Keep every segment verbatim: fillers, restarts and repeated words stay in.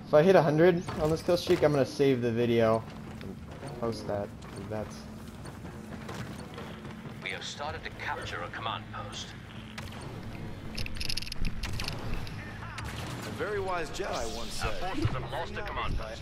If I hit one hundred on this kill streak, I'm gonna save the video and post that. That's. We have started to capture a command post. A very wise Jedi once said. Our forces have lost a command post.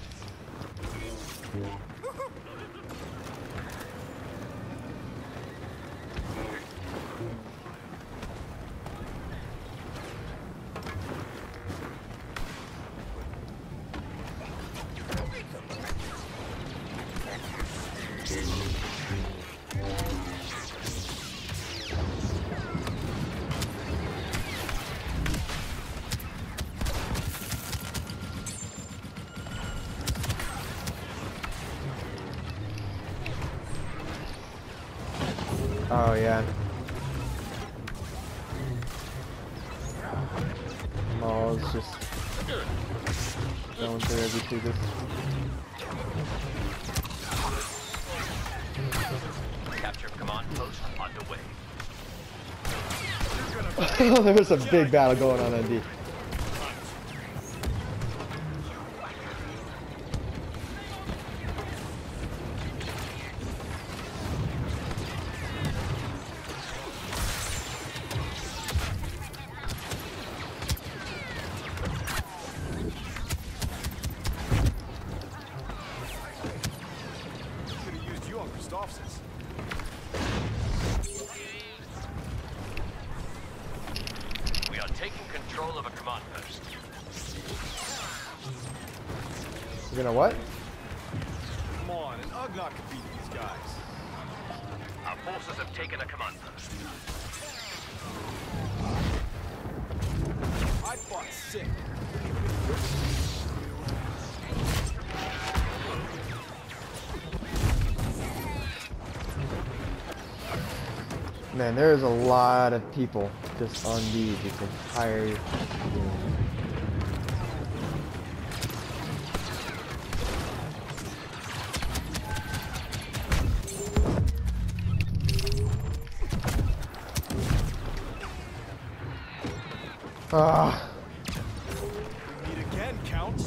Oh yeah. Maul's just going through every two this. Capture command post underway. There was a big battle going on on D. We are taking control of a command post. You're gonna what? Come on, an Ugnaught could beat these guys. Our forces have taken a command post. I fought sick. Man, there is a lot of people just on D this entire game. Ah. Meet again, Count.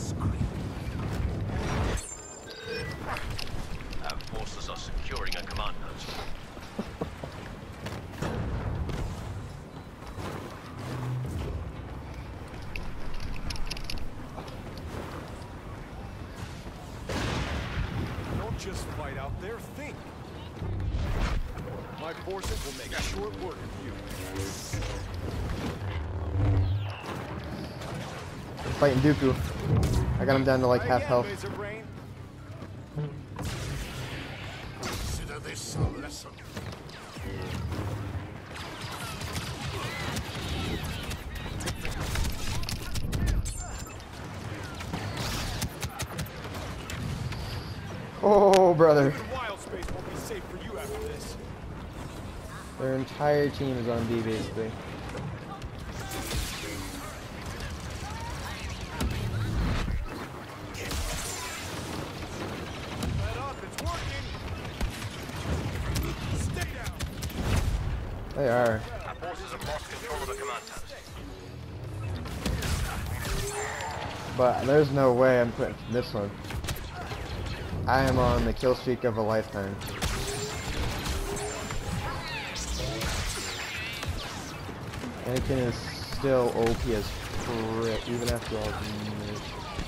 Our forces are securing a command post. Don't just fight out there, think. My forces will make short work of you. Fighting Dooku. I got him down to like half health. Consider this a lesson. Oh, brother. Wild space won't be safe for you after this. Their entire team is on D, basically. Let up, it's working. Stay down. They are. Our forces have lost control of the command post. But there's no way I'm quitting this one. I am on the kill streak of a lifetime. Anakin is still O P as frick, even after all these minutes.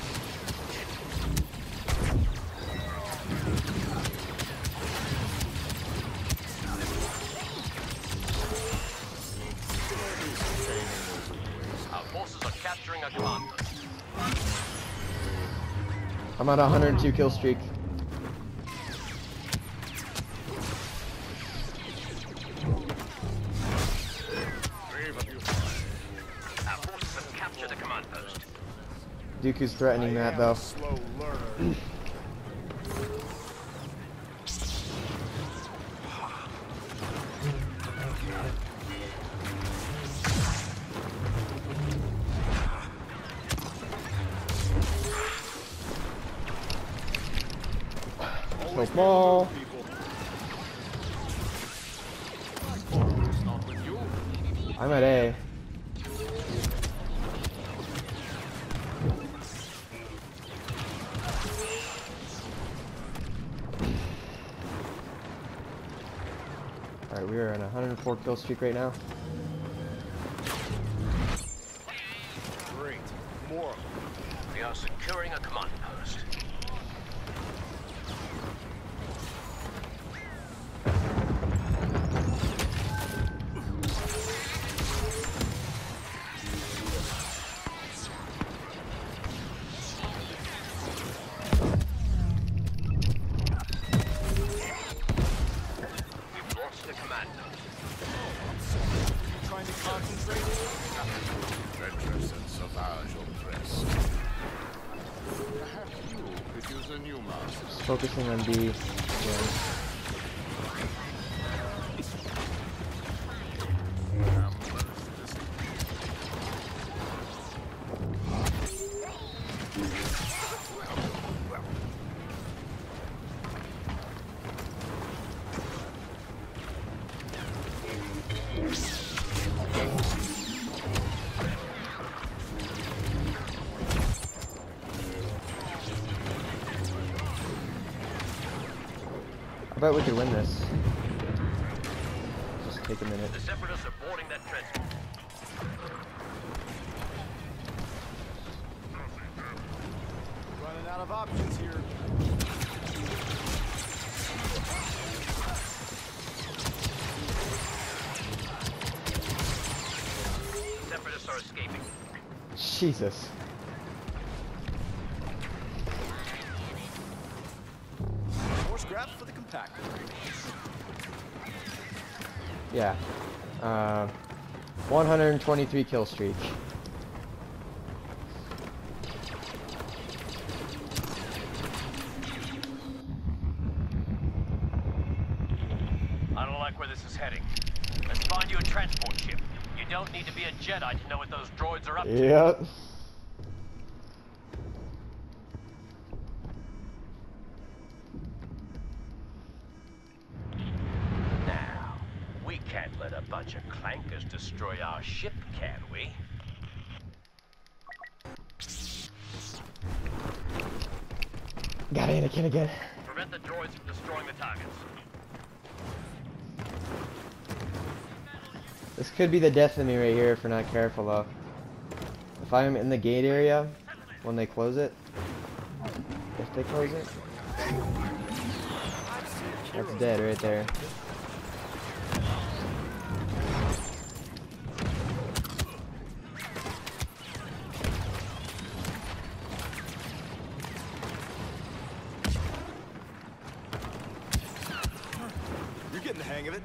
Our forces are capturing a command post. I'm on a one hundred two kill streak. Our forces have captured a command post. Dooku's threatening that though. Slow learner. So small. I'm at A. we are on a one hundred four kill streak right now. Great. More. We are securing a command post. We've lost the command post. Trying to concentrate. Treacherous and sauvage oppressed. Perhaps you could use a new master. Just focusing on B. Yeah. I bet we could win this. Just take a minute. The Separatists are boarding that transport. Running out of options here. Separatists are escaping. Jesus. More scraps for the compactor. Yeah. Uh, one hundred twenty-three kill streak. I don't like where this is heading. Let's find you a transport ship. You don't need to be a Jedi to know what those droids are up to. Yep. Now, we can't let a bunch of clankers destroy our ship, can we? Got Anakin again. Prevent the droids from destroying the targets. This could be the death of me right here if we're not careful though. If I'm in the gate area when they close it, if they close it, that's dead right there. You're getting the hang of it.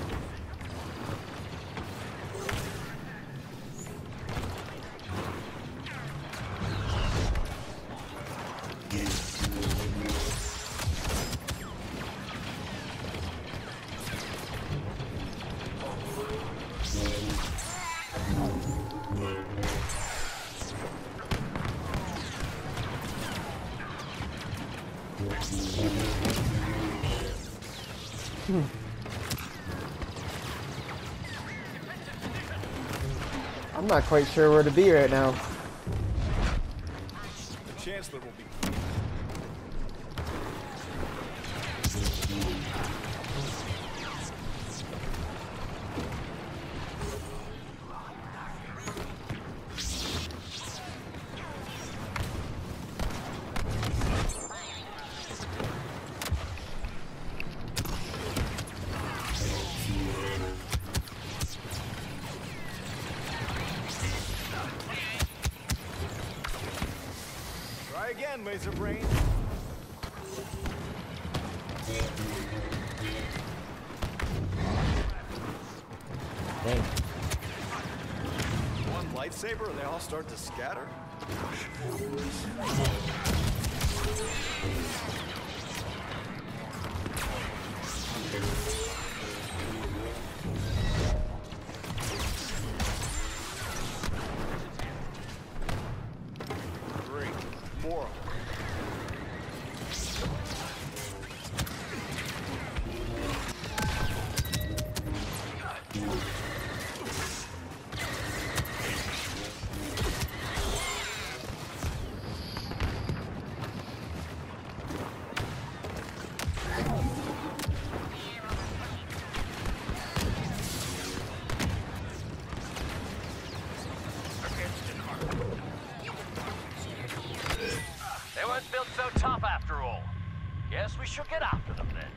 I'm not quite sure where to be right now. The Chancellor will be. Try again, Laser Brain. Dang. One lightsaber and they all start to scatter. Great. More. weren't built so tough after all. Guess we should get after them then.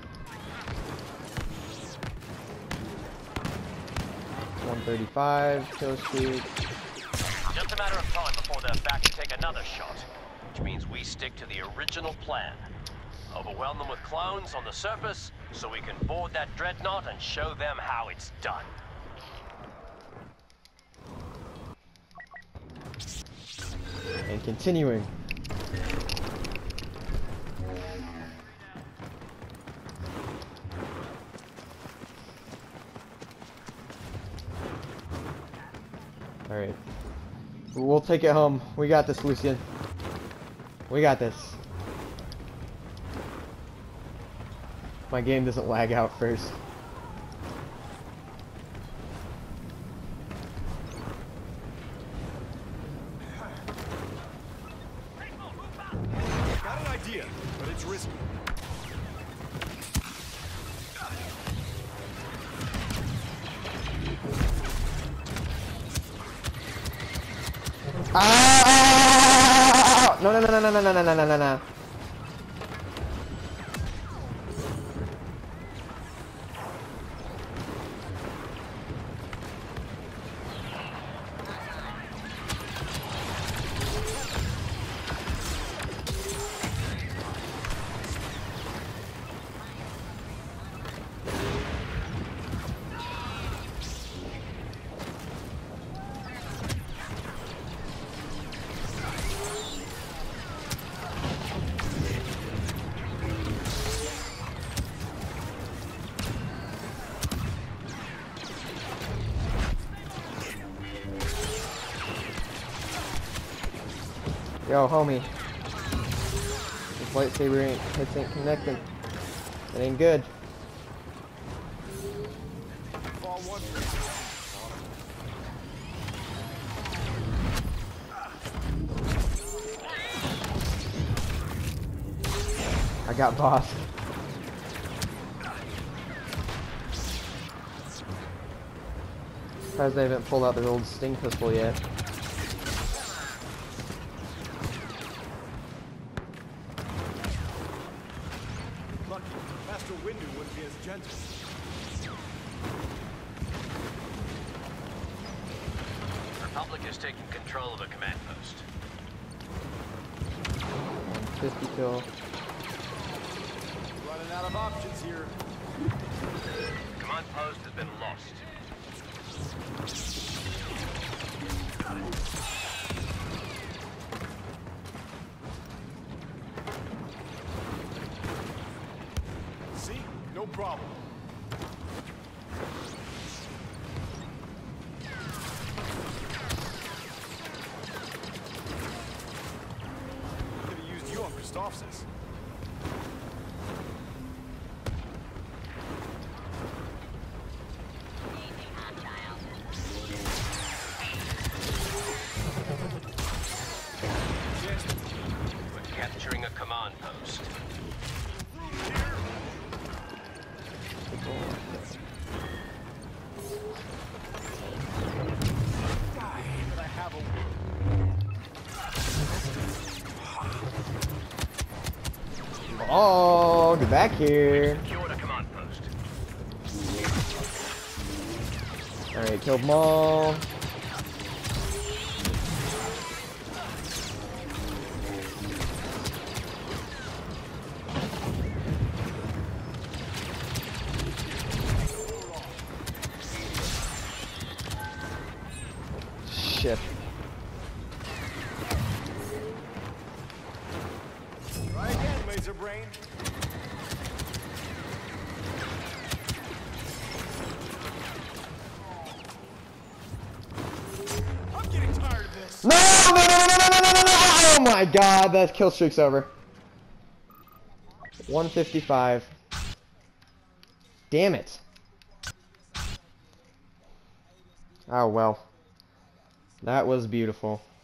one thirty-five, kill streak. Just a matter of time before they're back to take another shot. Which means we stick to the original plan. Overwhelm them with clones on the surface, so we can board that dreadnought and show them how it's done. And continuing. Alright. We'll take it home. We got this, Lucian. We got this. My game doesn't lag out first. Got an idea, but it's risky. Ah! No, no, no, no, no, no, no, no, no, no, no. Yo, homie. This lightsaber ain't, hits ain't connecting. It ain't good. Fall one. I got boss. Surprised they haven't pulled out their old Sting pistol yet. Lucky, Master Windu wouldn't be as gentle. Republic is taking control of a command post. one fifty kill. Running out of options here. Command post has been lost. See? No problem. Could have used you on Christophsis. We're capturing a command post. But I have a... Oh, get back here. Secured a command post. Alright, killed them all. Shit. Try again, laser brain. I'm getting tired of this. No, no, no, no, no, no, no, no, no, no! Oh my god, that kill streak's over. one fifty-five. Damn it. Oh well. That was beautiful.